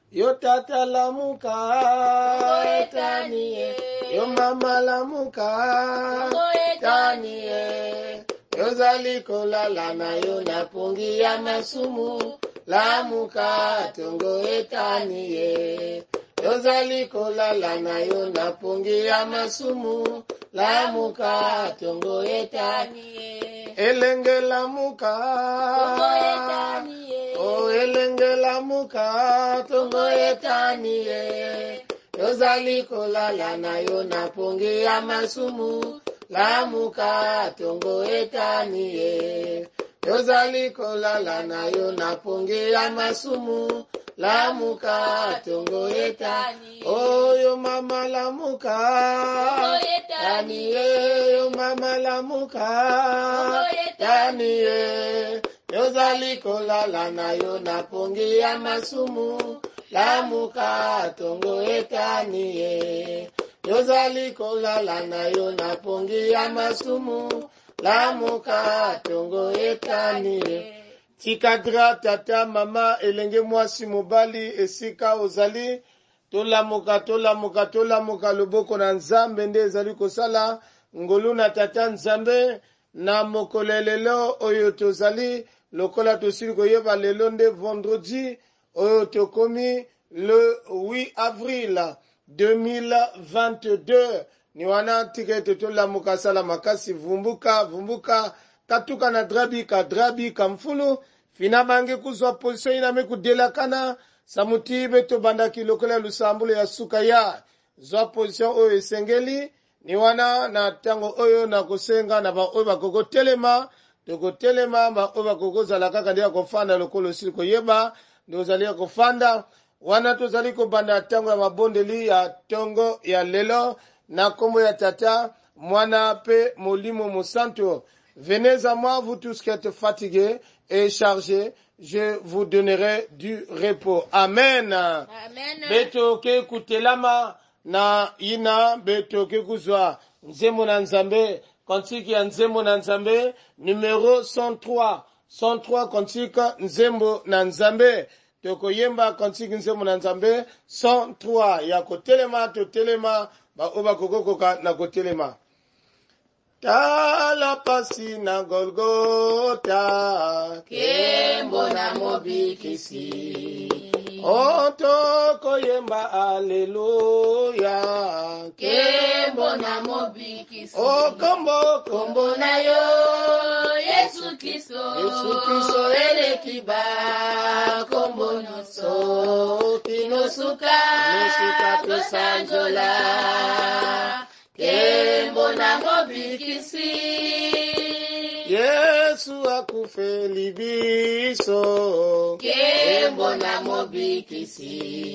Yo tata lamuka, etanie. Yo mama lamuka, etanie. Yo zali kolala na yo napungi ya masumu. Lamuka, tongo etanie. Yo zali kolala na yo napungi ya masumu. Lamuka, tongo etanie. Elenge lamuka, tongo etanie. Oh, elenge lamuka, tongo etanie. Yo zali kolala na yo napungi ya masumu. Lamuka, tongo etanie. Yo zali kolala na yo napungi ya masumu. Lamuka, tongo etanie. Oh, yo mama lamuka, tongo etanie. Yo mama lamuka, tongo etanie. Yo zali kolala na yo napungi ya masumu. Lamuka, tongo etanie. Yo zali kolala na yo napungi ya masumu. Lamuka, tongo etanie. Tikadra tata mama elenge mwasi mobali esika ozali. Tolamuka loboko na nzambe nde ezali kosala. Ngolu na tata nzambe na mokolelelo oyo tozali. Lokola tosili koyeba lelo nde vendredi oyo tokomi le 8 avril 2022. Ni wana tikete tolamuka sala makasi vumbuka katuka na drabi kamfulu fina bange kuzwa position iname kudelakana samuti beto bandaki lokola lusambule ya suka ya zwa position oyo esengeli ni wana na tango oyo na kusenga na ba oyo bakoko telema ba oyo bakoko zala kaka ndia kofanda lokolo siliko yeba ndio zalia kofanda wana tozali kobanda tango ya mabondeli ya tongo ya lelo na kombo ya tata mwana pe molimo mosanto. Venez à moi, vous tous qui êtes fatigués et chargés, je vous donnerai du repos. Amen. Amen. Beto ke kutelama na ina beto ke kuzwa nzembo na nzambe kontiki ya nzembo na nzambe numéro 103 kontiki nzembo na nzambe toko yemba kontiki nzembo na nzambe 103 ya kotelema to telema ba oba kokokoka na kotelema. Tala pasi na Golgota, Kembo na mobikisi. Otoko yemba aleluya, Kembo na mobikisi. O kombo na yo, Yesu Kristo elekiba. Kombo nyonso, kinosuka tosanjola. Kembo na mobikisi. Yesu akufeli biso. Kembo na mobikisi.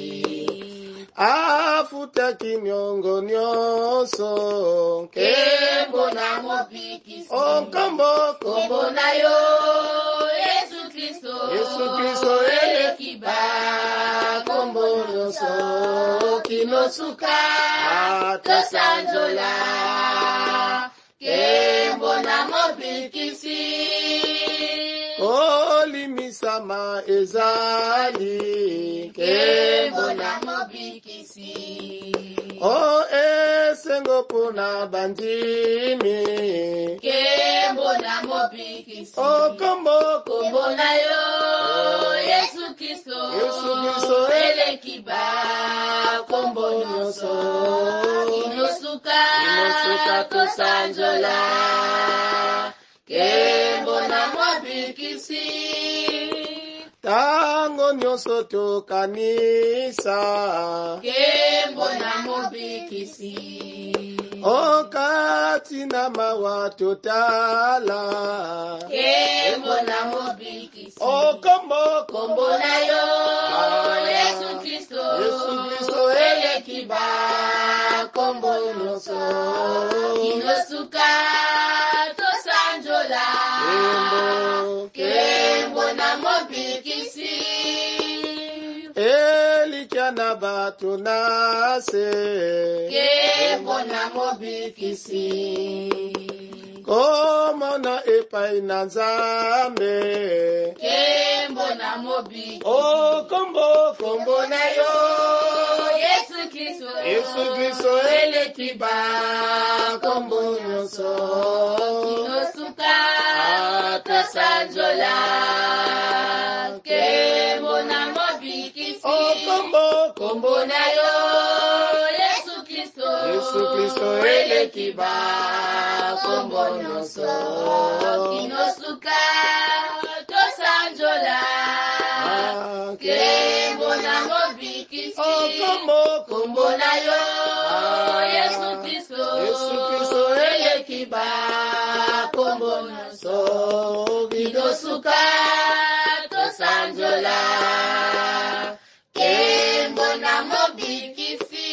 Afuta kinyongo nyonso. Kembo na mobikisi. Kombo na yo, Yesu Kristo elekiba. Kombo nyonso, kinosuka tosanjola. Kembo na mobikisi. Olimisama ezali. Kembo na mobikisi. O esengo pona bandimi. Kembo na mobikisi. Kombo na yo, Yesu Kristo elekiba. Kombo nyonso, inosuka tosanjola. Kembo na mobikisi. Tango nyonso tokanisa. Kembo na mobikisi. Okati na mawa totala. Kembo na mobikisi. Kombo na yo, Yesu Kristo elekiba. Kombo nyonso, inosuka tosanjola. Kembo na mobikisi. Elikiana bato nase. Kembo na mobikisi. Komona epai na Nzambe. Kembo na mobikisi. Kombo kombo na yo Yesu Kristo Yesu Kristo eleki ba kombo nyonso Kinosuka tosanjola Kembo na mobikisi kombo na yo Yesu Kristo eleki ba kombo nyonso Kinosuka tosanjola Kembo na mobikisi kombo na yo Yesu Kristo eleki ba kombo nyonso Kinosuka tosanjola Kembo na mobikisi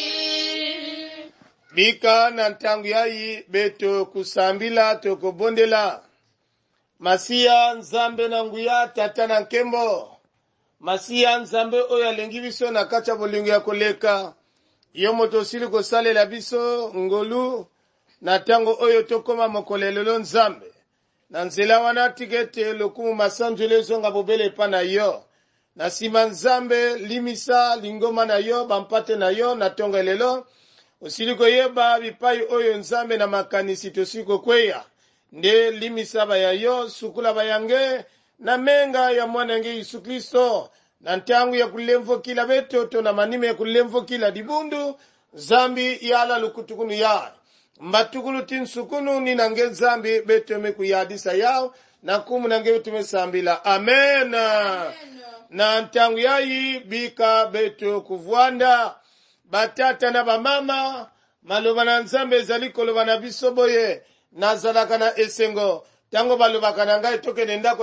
bika na ntangu yayi beto kusambila tokobondela masiya nzambe na nguya tata na nkembo masiya nzambe oyo alengi biso na kati ya bolingo ya koleka yo moto osili kosalela biso ngolu na ntango oyo tokoma mokolo lelo nzambe na nzela wana tika ete lokumu masanjelo ezonga bobele epa na yo na nsima nzambe limisa lingoma na yo bampate na yo na ntongo lelo osili koyeba bipai oyo nzambe na makanisi tosili kokweya nde limisa baya yo sukula bayange na menga ya mwana nge Yesu Kristo na ntangu ya kulemvo kila betoto na manime ya kulemvo kila dibundu zambi yala lukutukunu ya mbatukulu tinsukunu ni nange zambi beto mekuyadisa yao na kumu nange beto mesambila amen na ntangu yayi bika beto kuvuanda batata na bamama maloba na nzambe ezali koloba na biso boye nazalaka na esengo tango balobaka na ngai tokende ndako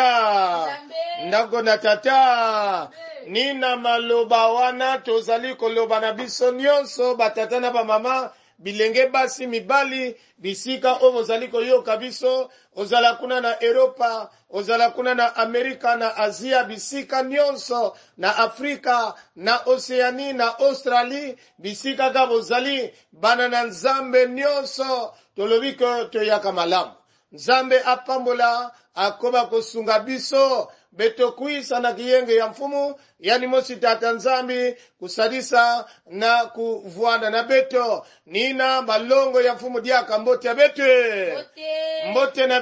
na tata nina maloba wana tozali koloba na biso nyonso batata na bamama bilenge basi mibali bisika oyo bozali koyoka biso ozala kuna na Europa ozala kuna na Amerika na Asia bisika nyonso na Afrika na Oceani na Australie bisika ka bozali bana na nzambe nyonso tolobi ko toyaka malamu nzambe apambola akoba kosunga biso beto kuisa na kiyenge ya mfumu yani mosi tata nzambi kusadisa na kuvuana na beto nina malongo ya mfumu diaka mbote ya bete mbote na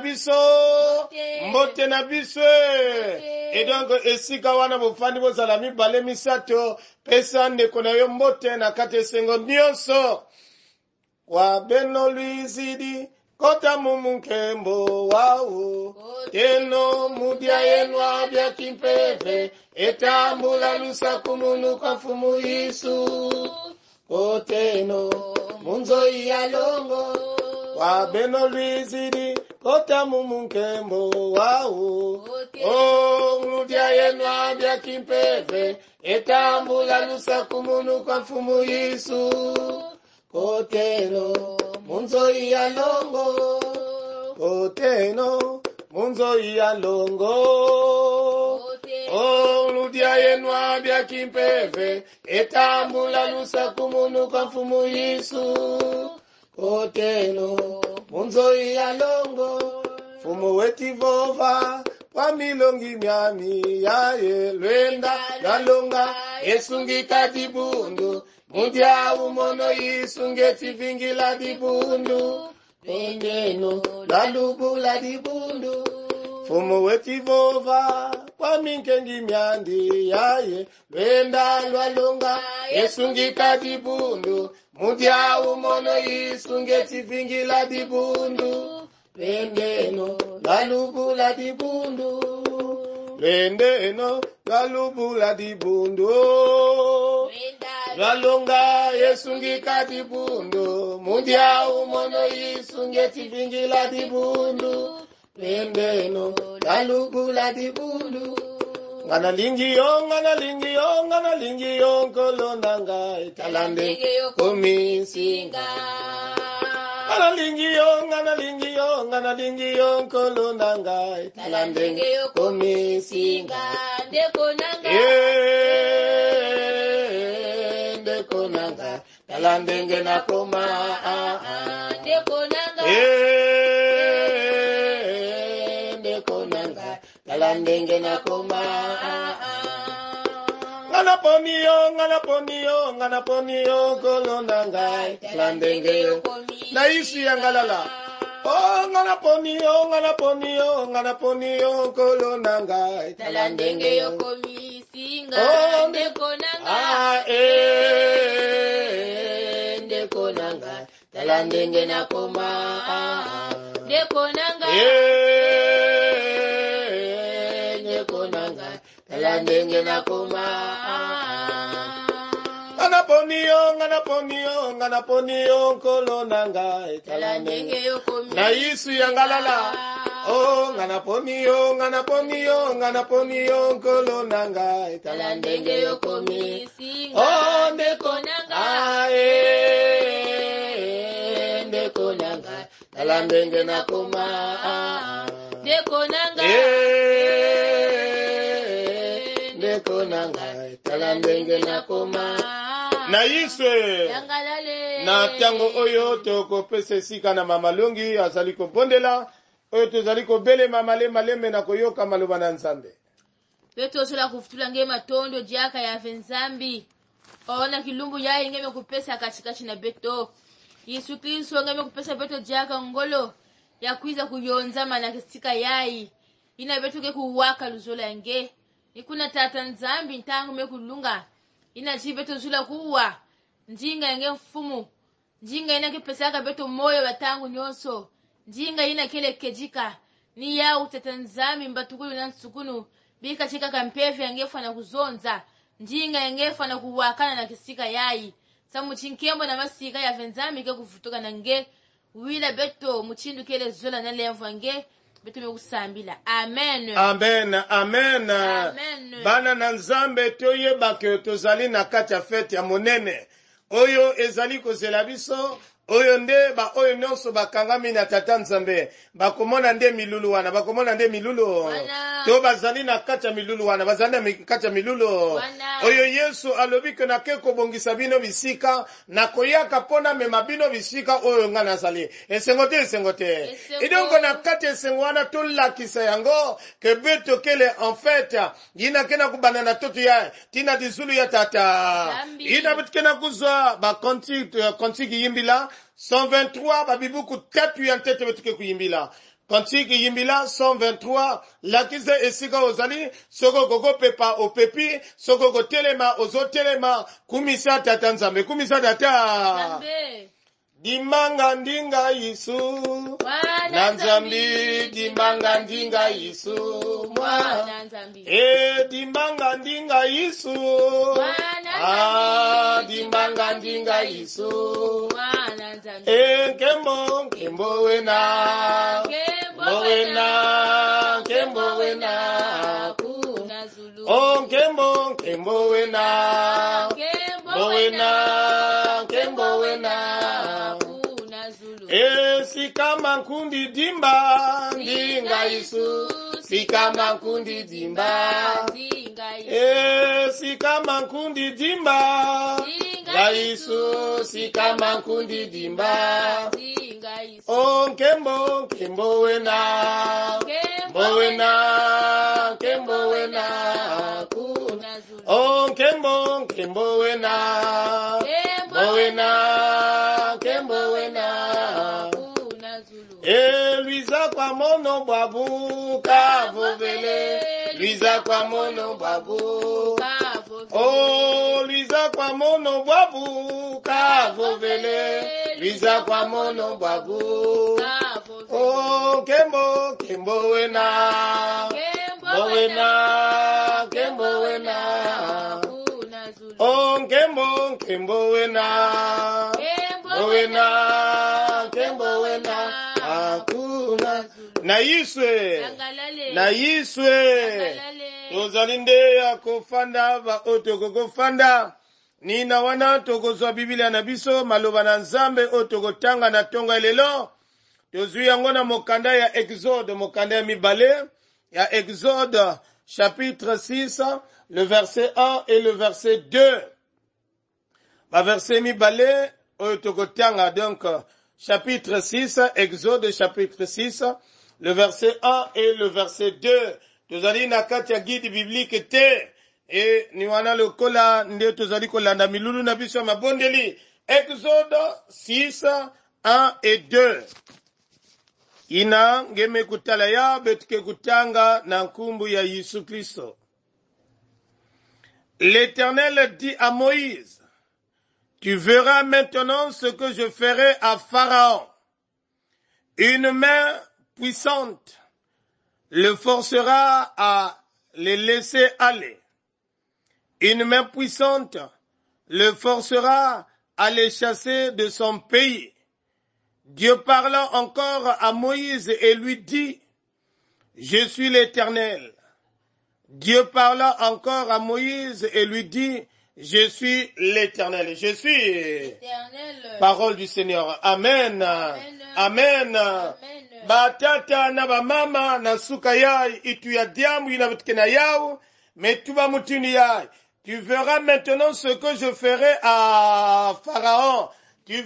biso et donc esika wana bofandi bozala mibale misato pesa ndeko na yo mbote na kate sengo nyonso wa beno luizidi kota mumunkembo wao teno mudia yenwa bya kimpeve etambula lusa kumunu kwa mfumu Yesu koteno munzo ya longo wa beno luizidi kota mumunkembo wao mudia yenwa bya kimpeve etambula lusa kumunu kwa mfumu Yesu koteno munzo ya longo koteno munzo ya longo ludia yenwa bya kimpeve etambula lusa kumunu kwa mfumu Yesu koteno munzo ya longo fumu wetivova kwa milongi myami yaye lwenda lalonga esungika dibundu mudia umono yisungeti vingila dibundu pendeno lalubula dibundu fumu wetivova kwa minkengi myandi yaye lwenda lwalonga esungika dibundu mudia umono yisungeti vingila dibundu pendeno lalubula dibundu pendeno lalubula dibundu lalonga yesungika dibundu mudia umono yisungeti vingila dibundu pendeno lalubula dibundu ngana lingi yo kolonanga italande komisinga ngana lingi yo kolonanga italande komisinga ndekonanga talandenge na koma ndekonanga talandenge na koma ngana poni yo kolona ngai tala ndenge yokomi na isi ya ngalala. Oh ngana poni yo kolona ngai tala ndenge yokomi singa ndeko nanga ndeko nanga tala ndenge nakoma ndeko nanga ndeko nanga tala ndenge nakoma ngana poni yo kolona ngai tala ndenge yokomi na isi ya ngalala. Oh ngana poni yo kolona ngai tala ndenge yokomi singa oh ndeko nanga ndeko nanga tala ndenge nakoma ndeko nanga ndeko nanga tala ndenge nakoma na iswe na tango oyo tokopesa esika na mama Longi azali kobondela oyo tozali kobelema malembe na koyoka maloba na Nzambe. Beto sola kufutula nge matondo jaka ya Nzambi. Ona kilumbu ya ngeme kupesa katikati na beto. Yesu Kristo ngeme kupesa beto jaka ngolo ya kuiza kuyonza mana kisika yai. Ina beto ke kuwaka luzola nge. Nikuna tata Nzambi ntangu mekulunga. Ina chibeto zula kuwa. Njinga nge mfumu. Njinga ina kipesaka beto moyo watangu nyonso. Njinga ina kele kejika. Ni ya utata Nzambi mbatukulu na nsukunu. Bika chika kampevi yangefa na kuzonza. Njinga yangefa na kuwakana na kisika yai. Samu chinkembo na masika ya Nzambi ke kufutuka na nge. Wila beto muchindu kele zola na levu nge. Beto mekusambila. Amen. Amen. Amen. Amen. Bana na Nzambe toye bake tozali na kati ya fete ya monene. Oyo ezali kozela biso. Oyo nde ba oyo nyonso bakangami na tata Nzambe bakomona nde milulu wana bakomona nde milulu to bazali na kati ya milulu wana bazali na kati ya milulu oyo Yesu alobi ke na ke kobongisa bino bisika na koyaka pona mema bino bisika oyo nga nazali esengote idongo na kati esengo wana to lakisa yango ke beto kele en fait yina kena kubana na toto ya tina dizulu ya tata ina betkena kuzwa ba kontiki yimbila 123 babibuku tatu ya ntete betuke kuyimbila kontiki yimbila 123 lakize esika ozali soko gogo pepa opepi soko go telema ozo telema kumisa tata Nzambe kumisa tata Dimanga ndinga Yesu na Nzambi dimanga ndinga Yesu mwana Nzambi dimanga ndinga Yesu dimanga ndinga Yesu mwana Nzambi kembo wena kuna zulu kembo wena sikama nkundi dimba ndinga Yesu sikama nkundi dimba sikama nkundi dimba Yesu sikama nkundi dimba kembo wena kuna zulu kembo wena Luiza kwa mono babu kavovele Luiza kwa mono babu Luiza kwa mono babu kavovele Luiza kwa mono babu kembo wena kembo wena kembo wena hakuna na yiswe tozali nde ya kofanda ba otoko fanda ni na wana tokozwa Biblia na biso maloba na Nzambe otokotanga na tonga lelo tozwi yango na mokanda ya Exode mokanda ya mibale ya Exode chapitre 6 le verset 1 et le verset 2 ba verset mibale otokotanga donc chapitre 6, Exode chapitre 6, le verset 1 et le verset 2. Tozali na kati ya guide biblique te, e ni wana lokola nde tozali kolanda milulu na biso ya mabondeli. Exode 6, 1 et 2. Ina ngeme kutala ya betuke kutanga na nkumbu ya Yesu Kristo. L'Éternel dit à Moïse, tu verras maintenant ce que je ferai à Pharaon. Une main puissante le forcera à les laisser aller. Une main puissante le forcera à les chasser de son pays. Dieu parla encore à Moïse et lui dit, je suis l'Éternel. Dieu parla encore à Moïse et lui dit, je suis l'Éternel. Je suis l'Éternel. Parole du Seigneur. Amen. Amen. Amen. Amen. Batata na ba mama na suka yai itu ya diamu ina butkena yao metuba mutuni yai. Tu verras maintenant ce que je ferai à Pharaon. Tu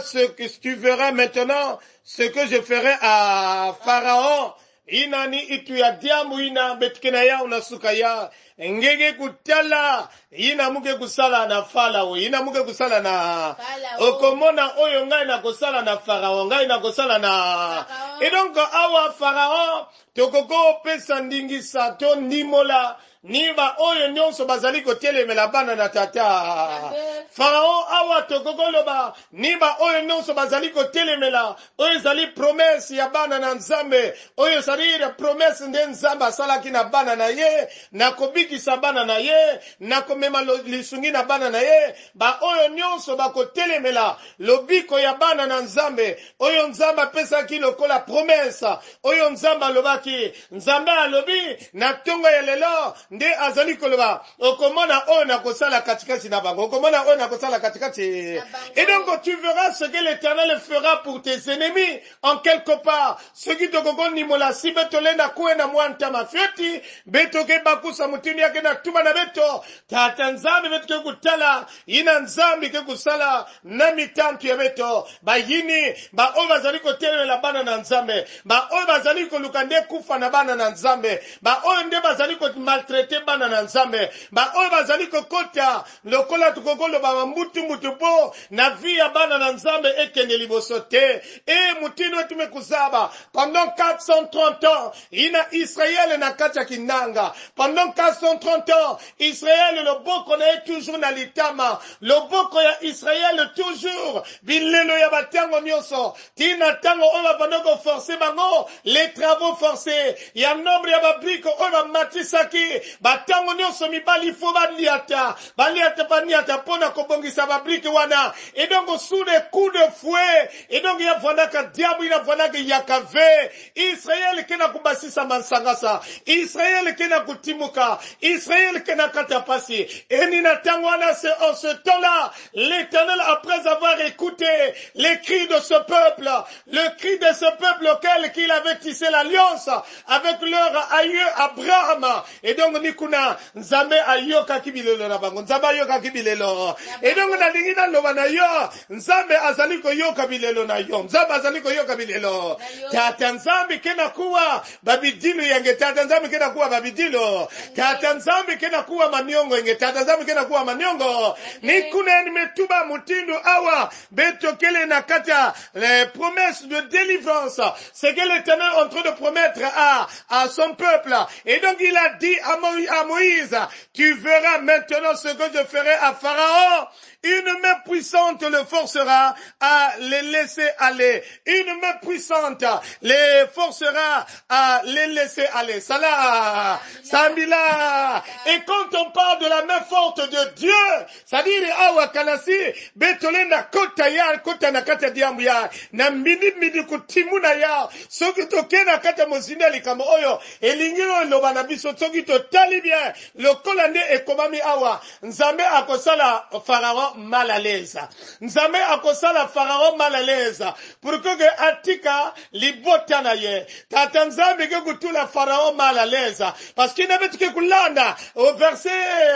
verras maintenant ce que je ferai à Pharaon. Inani itu ya diamu ina betkena yao na suka yai. Ngege kutala ina muke kusala na Farao, ina muke kusala na okomona oyo ngai na kusala na Farao, ngai na kusala na et donc awa Farao tokoko pesa ndingisa to ndimola niba oyo nyonso bazali kotelemela bana na tata. Farao awa tokoko loba niba oyo nyonso bazali kotelemela oyo zali promesse ya bana na Nzambe, oyo zali promesse nde Nzambe asalaki na bana na ye na kobikisa bana na ye na komema lisungi na bana na ye ba oyo nyonso bakotelemela lobiko ya bana na Nzambe oyo Nzambe apesaki lokola promesse oyo Nzambe alobaki. Nzambe alobi na tongo ya lelo nde azali koloba okomona oyo na kosala katikati na bango, okomona oyo na kosala katikati. Et donc tu verras ce que l'Éternel fera pour tes ennemis en quelque part. Ce qui te kokoni mola si betolenda kuena mwanta mafioti betoke bakusa mutini yake na tuma na beto tata Nzambe betuke kutala ina Nzambe ke kusala na mitantu ya beto ba yini ba oyo bazali kotelemela bana na Nzambe, ba oyo bazali koluka nde kufa na bana na Nzambe, ba oyo nde bazali ko maltraiter bana na Nzambe, ba oyo bazali kokota lokola tukokolo ba mbutu mutupo na vie ya bana na Nzambe ekende liboso te. E mutino tumekuzaba pendant 430 ans ina Israël na kacha kinanga. Pendant 430 ans Israël loboko na toujours na litama, loboko ya Israël toujours bilelo ya batango nyonso tina tango oba bandoko forcer bango les travaux forcés ya nombre ya babriko oba matisaki batango nyonso mibali fo baliata paniata pona kobongisa babriki wana. Et donc sous les coups de fouet et donc ya vanaka diabu ina vanaka yakave Israël kena kubasisa mansangasa, Israël kena kutimuka, Israël kena katapasi. Et nina tangwana c'est en ce temps-là l'Éternel après avoir écouté les cris de ce peuple, le cri de ce peuple auquel qu'il avait tissé l'alliance avec leur aïeux Abraham. Et donc nikuna Nzambe ayoka kibilelo na bango, Nzambe ayoka kibilelo. Et donc na lingina loba na yo Nzambe azali ko yoka bilelo na yo, Nzambe azali ko yoka bilelo. Tata Nzambe kena kuwa babidilu yange, tata Nzambe kena kuwa babidilu, tata Nzambe kena kuwa maniongo yange, tata Nzambe kena kuwa maniongo. Nikuna nimetuba mutindu awa betokele na kata les promesses de délivrance, c'est que l'Éternel est en train de promettre à son peuple. Et donc il a dit à Moïse, tu verras maintenant ce que je ferai à Pharaon. Une main puissante le forcera à les laisser aller. Une main puissante les forcera à les laisser aller. Salah, Sambila. Et quand on parle de la main forte de Dieu, c'est-à-dire awa kanasi betolena kota ya kota na kata diamu ya na midi kutimuna ya soki tokena kata mozineli kama oyo elingiro loba na biso soki totali bien lokola nde ekomami awa Nzambe akosala Pharaon mal à l'aise. Nzambe akosala Pharaon mal à l'aise pour que atika libota na ye. Tata Nzambe ke kutula Pharaon mal à l'aise parce qu'il n'avait que kulanda au verset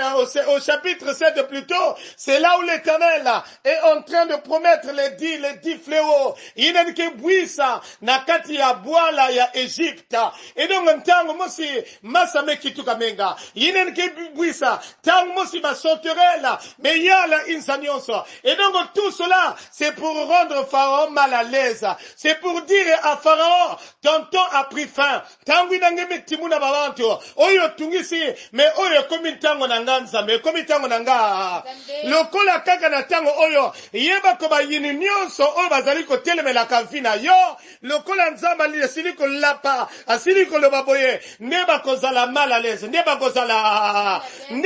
au chapitre 7 plutôt, c'est là où l'Éternel est en train de promettre les 10 fléaux. Il n'a que buisa na kati ya bwala ya Égypte. Et donc ntango mosi masame kituka mengi balinga yinen ke buisa tang mosi ba sauterelle mais yala insanyonso. Et donc tout cela c'est pour rendre Pharaon mal à l'aise, c'est pour dire à Pharaon ton temps a pris fin. Tangu nangeme timuna babantu oyo tungisi mais oyo komi tango nanganza mais komi tango nanga lokola kaka na tango oyo yeba ko ba yini nyonso oyo bazali ko telemela kavina yo lokola nzamba li asili ko lapa asili ko lobaboye neba kozala mal à l'aise neba kozala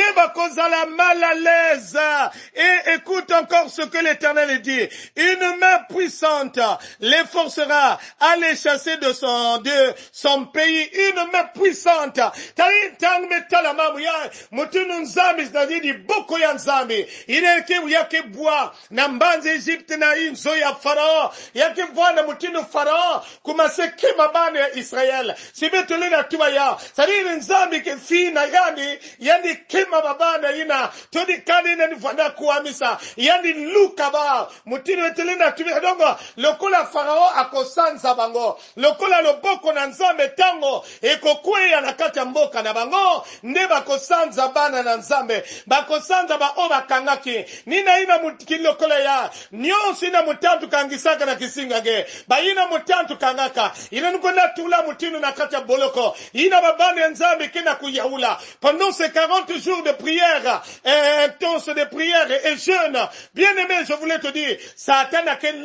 mal à l'aise. Et écoute encore ce que l'Éternel dit, une main puissante les forcera à les chasser de son pays, une main puissante tang metala mamu ya mutunu nzambi zidadi boko ya nzambi ineke yake bwa na mbanze Egypte na inzo ya Farao yake bwa na mutinu Farao kumase kema bane ya Israel sibetole na tuba ya sadiri nzambi ke fina yani kema babana ina todi kani na nifanda kuamisa yani luka ba mutinu etele na tuba dongo lokola Farao akosanza bango lokola loboko na nzambe tango ekokweya na kati ya mboka na bango nde bakosanza bana na nzambe bakosanza ba oba kangaki nina ina mutikilokola ya nyonso ina mutantu kangisaka na kisinga ge ba ina mutantu kangaka ina nukona tula mutinu na kati ya boloko ina babana ya nzambe kena kuyaula pendant ces 40 jours de prière intense de prière et jeûne bien aimé je voulais te dire Satan a ken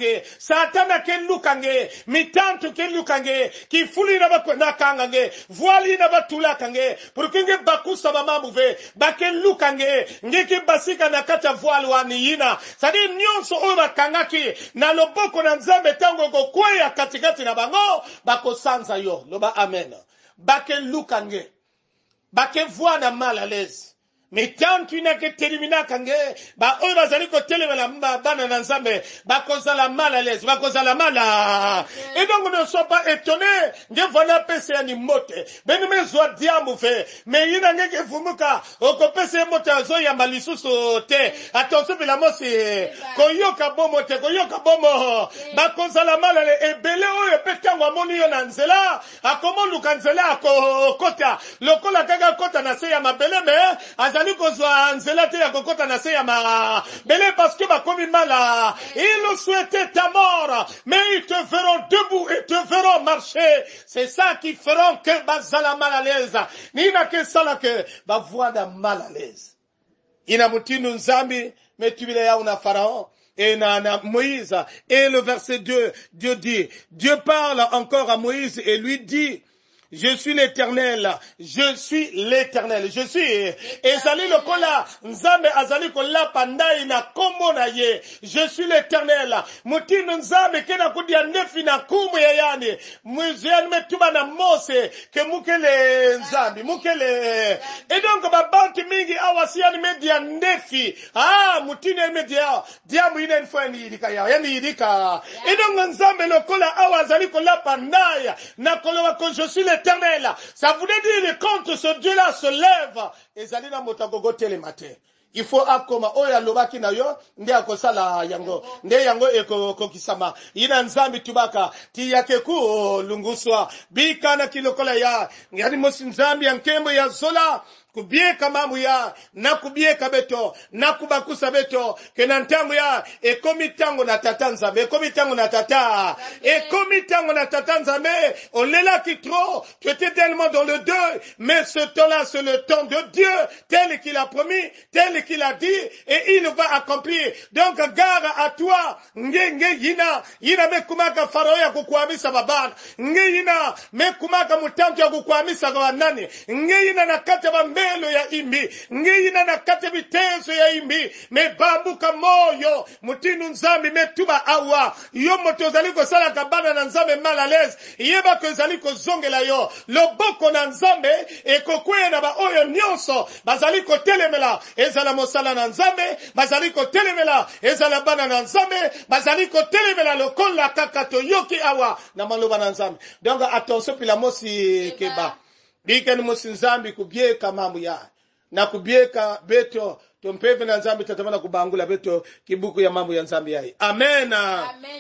lukange mitantu ken lukange ki fuli na bakona kangange voili na batula kange pour kinge bakusa ba mamuve baken lukange ngeki basika na kata voile wani yina sadi nyonso oyo bakangaki na loboko na nzambe tango kokweya katikati na bango bakosanza yo loba amen baken lukange baken voile na mal à l'aise. Mais tant tu n'as que terminé kange ba oyo bazali ko telemela bana na nzambe ba kozala mal à l'aise ba kozala mal. Et donc ne sois pas étonné de voilà pese ni mote beni mezo diamu fe mais yina ngeke fumuka okopese mote azo ya malisusu te attention bila mosi koyoka bomo ba kozala mal e bele oyo petango amoni yo na nzela akomo lukanzela akokota lokola kaka kota na se ya mabele me azali kozwa nzela te ya kokota na se ya mabele parce que bakomi mala ils souhaitaient ta mort mais ils te verront debout et te verront marcher. C'est ça qui feront que bazala mal à l'aise nina ke sala ke ba voix da mal à l'aise ina mutinu nzambi metubile ya una Pharaon et na Moïse. Et le verset 2 Dieu parle encore à Moïse et lui dit je suis l'Éternel, je suis l'Éternel, je suis. Ezali lokola nzambe azali kola pandai na kombo na ye. Je suis l'Éternel. Mutinu nzambe kena kudia nefi na kumu ya yani. Muzeyani metuba na Mose ke mukele nzambe, mukele. Et donc babanti mingi awasiyani media nefi. Mutinu media diamu ina nfo ni yidika ya. Yani yidika. Et donc nzambe lokola awazali kola pandai na kolowa ko je suis l'Éternel. Ça voulait dire quand ce Dieu-là se lève, ezalina motagogo telemate. Il faut akoma oya lobaki na yo nde akosala yango nde yango ekokisama ina nzambi tubaka ti yake ku lunguswa bikana kilokola ya ngani mosi nzambi yankembo ya zola kubieka mamu ya na kubieka beto na kubakusa beto kena ntango ya ekomi tango na tata nzambe ekomi tango na tata nzambe olela ki trop tu étais tellement dans le deuil mais ce temps-là c'est le temps de Dieu tel qu'il a promis tel qu'il a dit et il va accomplir. Donc gare à toi nge yina mekumaka Farao ya kukuamisa babana nge yina mekumaka mutantu ya kukuamisa kwa nani nge yina nakata bambelo ya imbi nge yina nakata bitezo ya imbi me bambuka moyo mutinu nzambi metuba awa yo moto zaliko sala kabana na nzambe mal à l'aise yeba ko zaliko zongela yo loboko na nzambe ekokwe na ba oyo nyonso bazaliko telemela ezala mosala na nzambe bazaliko telemela ezala bana na nzambe bazaliko telemela lokola kaka to yoki awa na maloba na nzambe. Donc attention pila mosi keba bikeni mosi nzambi kubieka mambo ya na kubieka beto tompeve na nzambi tatamana kubangula beto kibuku ya mambo ya nzambi yai. Amen.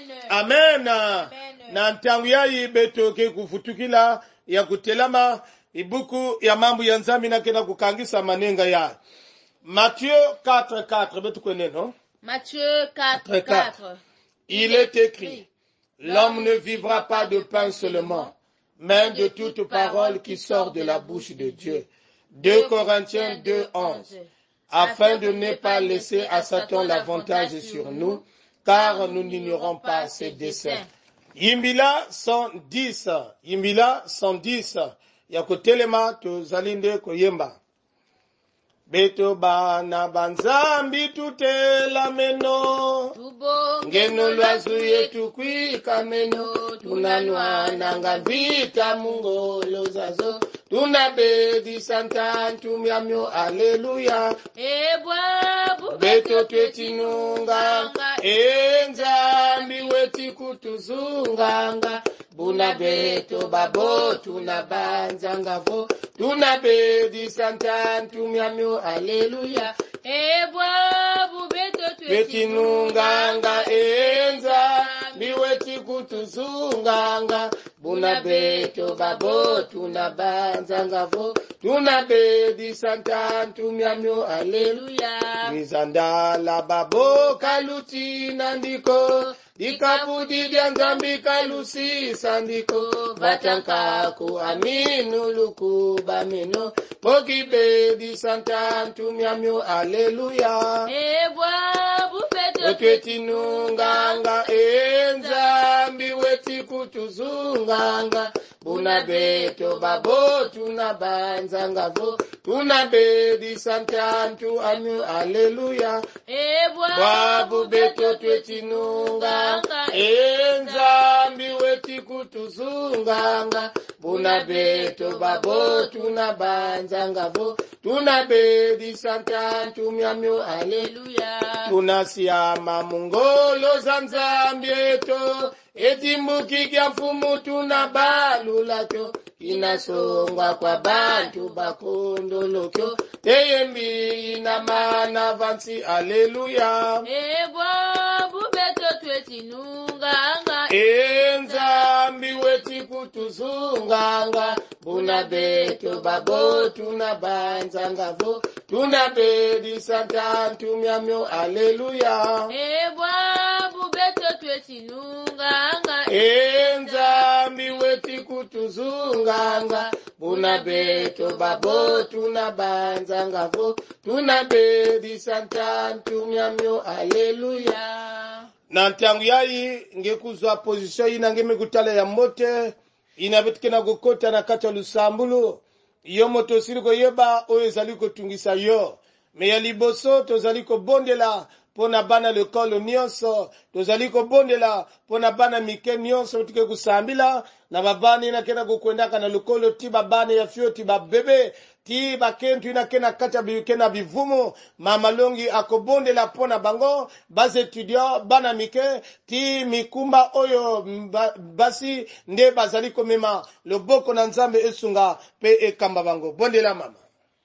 Amen. Na ntangu yai beto ke kufutukila ya kutelama ibuku ya mambo ya nzambi nakena kukangisa manenga ya Matthieu 4:4 betu kweneno. Matthieu 4:4. Il est écrit, l'homme ne vivra pas de pain seulement, mais de toute parole qui sort de la bouche de Dieu. 2 Corinthiens 2:11. Afin de ne pas laisser à Satan l'avantage sur nous, car nous n'ignorons pas ses desseins. Yimbila 110. Yimbila 110. Yakotelema tozalinde koyemba. Beto bana banzambi tutela meno. Ngeno lwazu yetu kwika meno. Tunanwa nanga vita mungolo zazo. Tunabedi santantu miamyo aleluya. Beto twetinunga. Enzambi weti kutuzunganga. Buna beto babo tunabanzangavo. Tunabedi santantu miamyo aleluya. Betinunganga enzambi weti kutuzunganga. Buna beto babo tunabanzangavo. Tunabedi santantu miamyo aleluya. Mizandala babo kaluti nandiko. Dikabudi dianzambi kalusi sandiko. Batankaku aminu luku bameno. Pogibedi santantu miamyo aleluya. Otwetinunganga enzambi weti kutuzunganga. Buna beto babo tunabanzangavo. Tunabedi santantu amyo aleluya. Babu beto twetinunganga. Enzambi weti kutuzunganga. Buna beto babo tunabanzangavo. Tunabedi santantu miamyo aleluya. Tunasiama mungolo zanzambi eto. Etimbuki kya mfumu tunabalulakyo. Inasongwa kwa bantu bakondolokyo. Teyembi inamana vansi aleluya. Bubeto twetinunganga. Enzambi weti kutuzunganga. Buna beto babo tunabanzangavo. Tunabedi santantu miamyo aleluya. Bubeto twetinunganga. Enzambi weti kutuzunganga. Buna beto babo tunabanzangavo. Tunabedi santantu miamyo aleluya. Na ntangu yayi ngekuzwa position ina ngeme kutala ya mbote inabetikena gokota na kata lusambulu yo moto siliko yeba oyo zaliko tungisa yo me ya liboso to zaliko bondela pona bana lekolo nyonso to zaliko bondela pona bana mike nyonso tike kusambila na babani ina kena kukwendaka na lekolo ti babane ya fio ti babebe ti bakentu ina kena kata bikena bivumu mama longi akobondela pona bango base etudiant bana mike ti mikumba oyo basi nde bazaliko mema loboko na nzambe esunga pe ekamba bango bondela mama.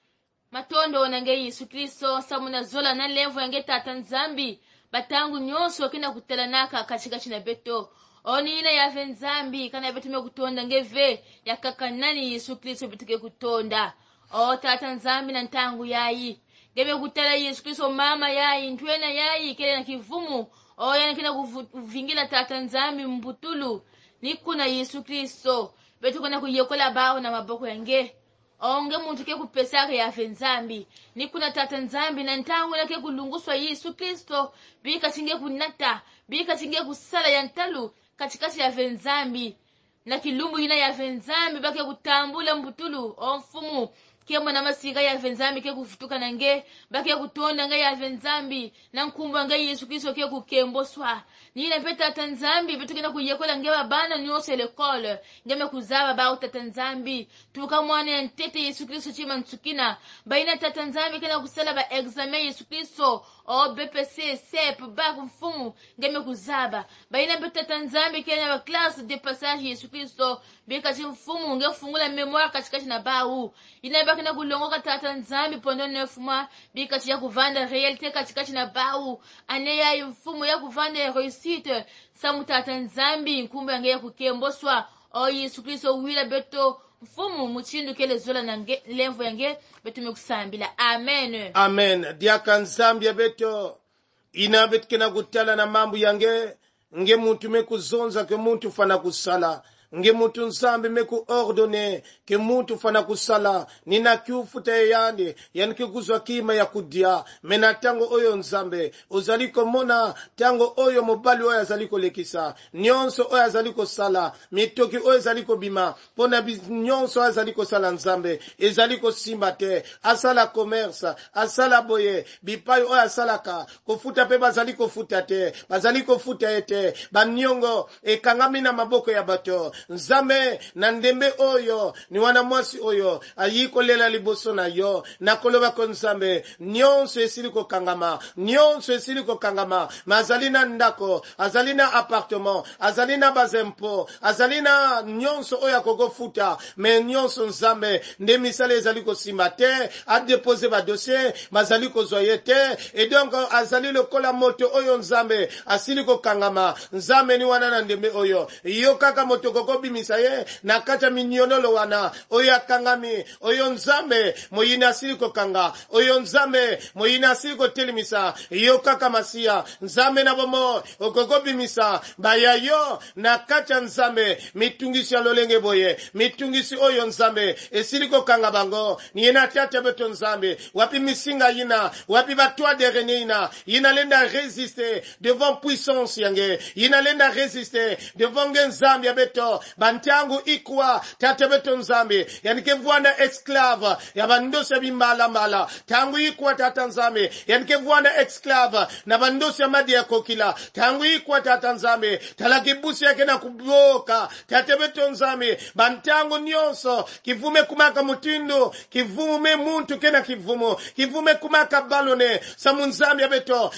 Matondo nange Yesu Kristo samuna zola na levo yange tata nzambi batangu nyonso kina kutelanaka kachikachi na beto oni ina yave nzambi kana betume kutonda ngeve yakakanani Yesu Kristo betuke kutonda o tata nzambi na ntangu yayi ngebe kutela Yesu Kristo mama yayi ntwena yayi kele na kivumu o yana kina kuvingila tata nzambi mbutulu nikuna Yesu Kristo betuko na kuyekola bao na maboko yange onge muntu ke kupesaka ya nzambi nikuna tata nzambi na ntangu lake kulunguswa Yesu Kristo bika singe kunata bika singe kusala ya ntalu katikati ya nzambi na kilumbu ina ya nzambi bake kutambula mbutulu omfumu kemo na masiga ya nzambi ke kufutuka nange bake kutonda nga ya nzambi na nkumba nga Yesu Kristo ke kukemboswa ni na peta tanzambi betukena kuyekola ngeba bana nyose l'école ngeme kuzaba ba utatanzambi tuka mwana ya ntete Yesu Kristo chima ntsukina baina tatanzambi kena kusala ba examen Yesu Kristo o BPC CEP ba kumfumu ngeme kuzaba baina peta tanzambi kena ba classe de passage Yesu Kristo beka chimfumu ngefungula memoire katikati na bau ina baka na kulongoka tatanzambi pendant 9 mois beka chia kuvanda réalité katikati na bau ane ya mfumu ya kuvanda samutata nzambi nkumba ngeye kukemboswa o Yesu Kristo wila beto mfumu muchindukele zola nange lemvo yange betumekusambila amen amen diaka nzambi beto ina betkena kutala na mambo yange nge muntu mekuzonza ke muntu fana kusala nge muntu nzambi meku ordone ke muntu fana kusala nina kiufuta yandi yanike kuzwa kima ya kudia mena tango oyo nzambe uzaliko mona tango oyo mobali oyo azaliko lekisa nyonso oyo azaliko sala mitoki oyo azaliko bima pona nyonso oyo azaliko sala nzambe ezaliko simba te asala commerce asala boye bipai oyo asalaka kofuta pe bazaliko futa te bazaliko futa ete banyongo ekangami na maboko ya bato nzambe na ndembe oyo ni wana mwasi oyo ayiko lela liboso na yo na koloba ko nzambe nyonso esiliko kangama nyonso esiliko kangama mazalina ndako azalina appartement azalina bazempo azalina nyonso oyo akokofuta me nyonso nzambe nde misala ezaliko sima te adepose ba dossier bazaliko zoye te et donc azali lokola moto oyo nzambe asiliko kangama nzambe ni wana na ndembe oyo yo kaka moto kokobimisa ye na kata minyonolo wana oyo akangami oyo nzambe moyina asiliko kanga oyo nzambe moyina asiliko telimisa yo kaka masia nzambe na bomo okokobimisa baya yo na kata nzambe mitungisi ya lolenge boye mitungisi oyo nzambe esiliko kanga bango niyena tata beto nzambe wapi misinga yina wapi batwa derene yina lenda résister devant puissance yange yina lenda résister devant nzambe ya beto bantangu ikwa tata beto nzambe yanike vwana esclave ya bandose bimbala mbala tangu ikwa tata nzambe yanike vwana esclave na bandose madi ya kokila tangu ikwa tata nzambe talakibusi yake na kuboka tata beto nzambe bantangu nyonso kivume kumaka mutindo kivume muntu kena kivume kumaka balone samunzambe ya beto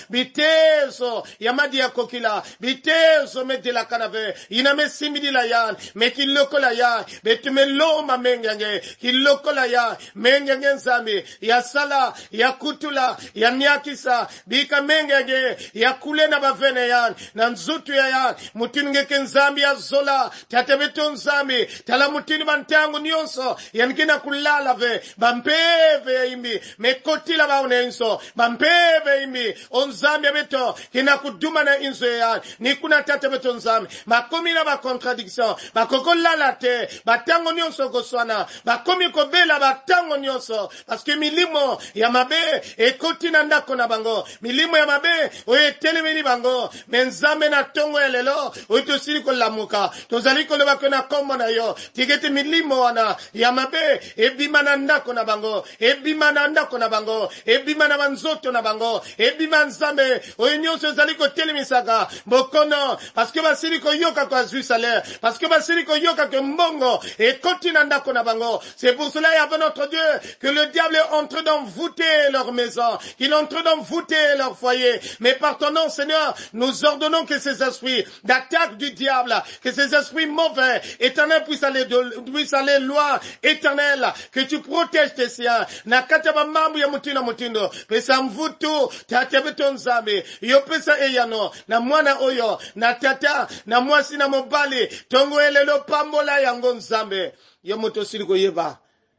bitezo ya madi ya kokila bitezo medela kanave iname simidila yan mekilokola ya betume loma mengange kilokola ya mengange nzambe ya sala ya kutula ya nyakisa bika mengange ya kule na bavene yan na nzutu ya yan mutinge kenzambe ya zola tatebeto nzambe tala mutini bantangu nyonso yanikina kulala ve bampeve ya imbi mekotila baunenso bampeve imbi onzambe beto kina kuduma na inzo ya ni kuna tatebeto nzambe makomi na ba contradiction bakokolala te batango nyonso koswana bakomi kobela batango nyonso parce que milimo ya mabe ekoti na ndako na bango milimo ya mabe oye telemeni bango menzambe na tongo ya lelo oye tosili kolamuka tozali koloba kona kombo na yo tigete milimo wana ya mabe ebima na ndako na bango ebima na ndako na bango ebima na banzoto na bango ebima nzambe oye nyonso ezali kotelemisaka bokono parce que basili koyoka kwa zwi salaire parce que basili koyoka ke mbongo ekoti na ndako na bango c'est pour cela avant notre Dieu que le diable est en train d'envoûter leur maison qu'il est en train d'envoûter leur foyer mais par ton nom Seigneur nous ordonnons que ces esprits d'attaque du diable que ces esprits mauvais éternel puissent aller loin éternel que tu protèges tes siens na kataba mambo ya mutindo pesa mvutu tatebeto nzambe yo pesa eyano na mwana oyo na tata na mwasi na mobali tongo elelo pambola yango nzambe yo moto siliko yeba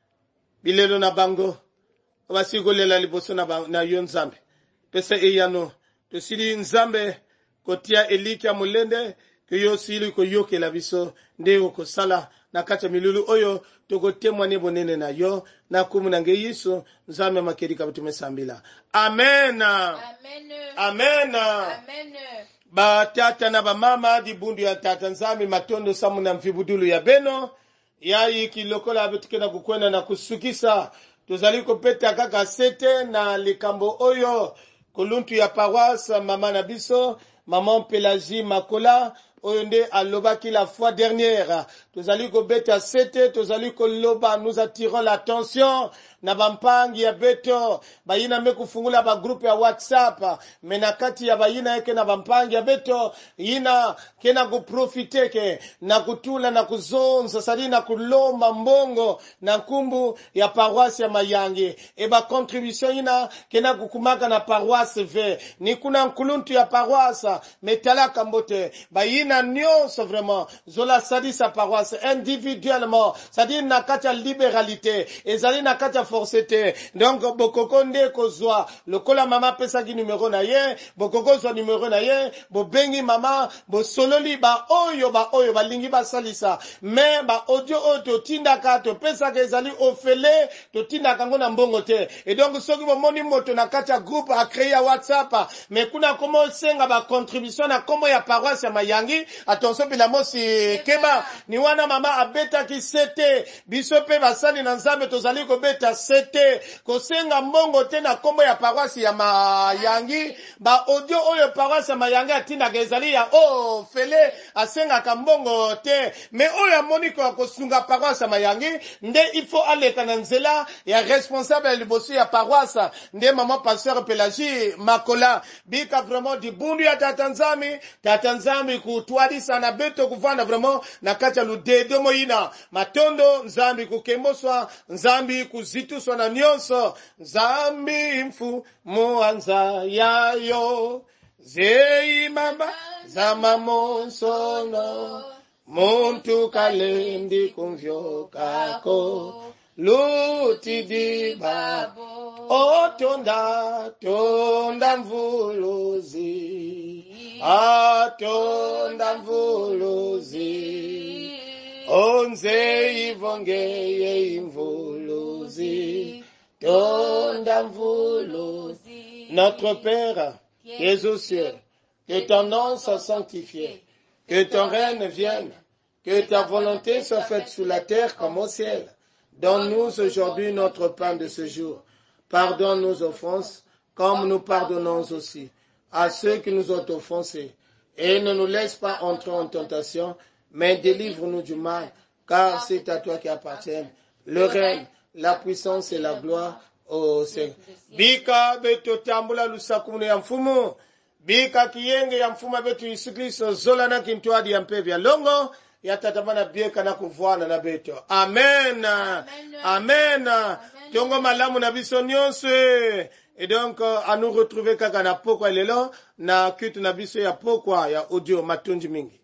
bilelo na bango basiko lela liboso na yo nzambe pesa eyano to sili nzambe kotia elika mulende ke yo sili ko yokela biso ndeo ko sala na kata milulu oyo toko temwane bonene na yo na kumuna nge Yesu nzambe makerika butumesambila amen amen amen amen ba tata na ba mama di bundu ya tata nzambe matondo samu na mfibudulu ya beno yayi kilokola abetukena kukwenda na kusukisa tozali kopeta kaka sete na likambo oyo koluntu ya paroisse mama na biso maman Pélagie Makola oyo nde alobaki la fois dernière tozali kobeta sete tozali koloba nous attirons l'attention na bampangi ya beto bayina mekufungula ba group ya WhatsApp mena kati ya bayina yake na bampangi ya beto yina kena kuprofiteke na kutula na kuzonza sali na kulomba mbongo na nkumbu ya paroisse ya Mayangi eba contribution yina kena kukumaka na paroisse ve ni kuna nkuluntu ya paroisse metalaka mbote bayina nyonso vraiment zola sadi sa paroisse individuellement sadi na kati ya libéralité ezali na kati ya forcété donc bokoko nde kozwa lokola mama pesaki numéro na ye bokoko zwa numéro na ye bobengi mama bosololi ba oyo balingi basalisa mais ba audio oyo totindaka topesaka ezali ofele totindaka ngo na mbongo te et donc soki bomoni moto na kati ya groupe a créé WhatsApp mais kuna komo senga ba contribution na komo ya paroisse ya Mayangi attention bila mosi keba ni wana mama abeta ki sete biso pe basali na nzambe tozali ko beta sete kosenga mbongo te na komo ya paroisse ya Mayangi ba audio oyo paroisse ya Mayangi atinda gezali ya fele asenga ka mbongo te mais oyo moniko kosunga paroisse ya Mayangi nde il faut aleka na nzela ya responsable ya liboso ya paroisse nde mama pasteur Pelagie Makola bika vraiment di bundu ya tatanzami kutwadisa na beto kuvana vraiment na kati ya ludedo moyina matondo nzambi kukemboswa nzambi kuzituswa na nyonso nzambi mfu muanza yayo zei mama zama monsono muntu kalendi kumvyo kako lutidi babo tonda mvuluzi tonda mvuluzi onze ivongeye imvuluzi tonda mvuluzi. Notre Père qui es aux cieux, que ton nom soit sanctifié, que ton règne vienne, que ta volonté soit faite sur la terre comme au ciel. Donne-nous aujourd'hui notre pain de ce jour. Pardonne nos offenses, comme nous pardonnons aussi à ceux qui nous ont offensés. Et ne nous laisse pas entrer en tentation, mais délivre-nous du mal, car c'est à toi qui appartiennent le règne, la puissance et la gloire au Seigneur. Bika beto tambula lusakumune ya mfumu, bika kiyenge ya mfumu betu Yesu Kristo zola na kintuadi ya mpevi ya longo, yatatamana bieka na kuvuana na beto. Amen. Amen. Tongo malamu na biso nyonso. Et donc, à nous retrouver kaka na pokwa lelo, na kutu na biso ya pokwa ya audio matunji mingi.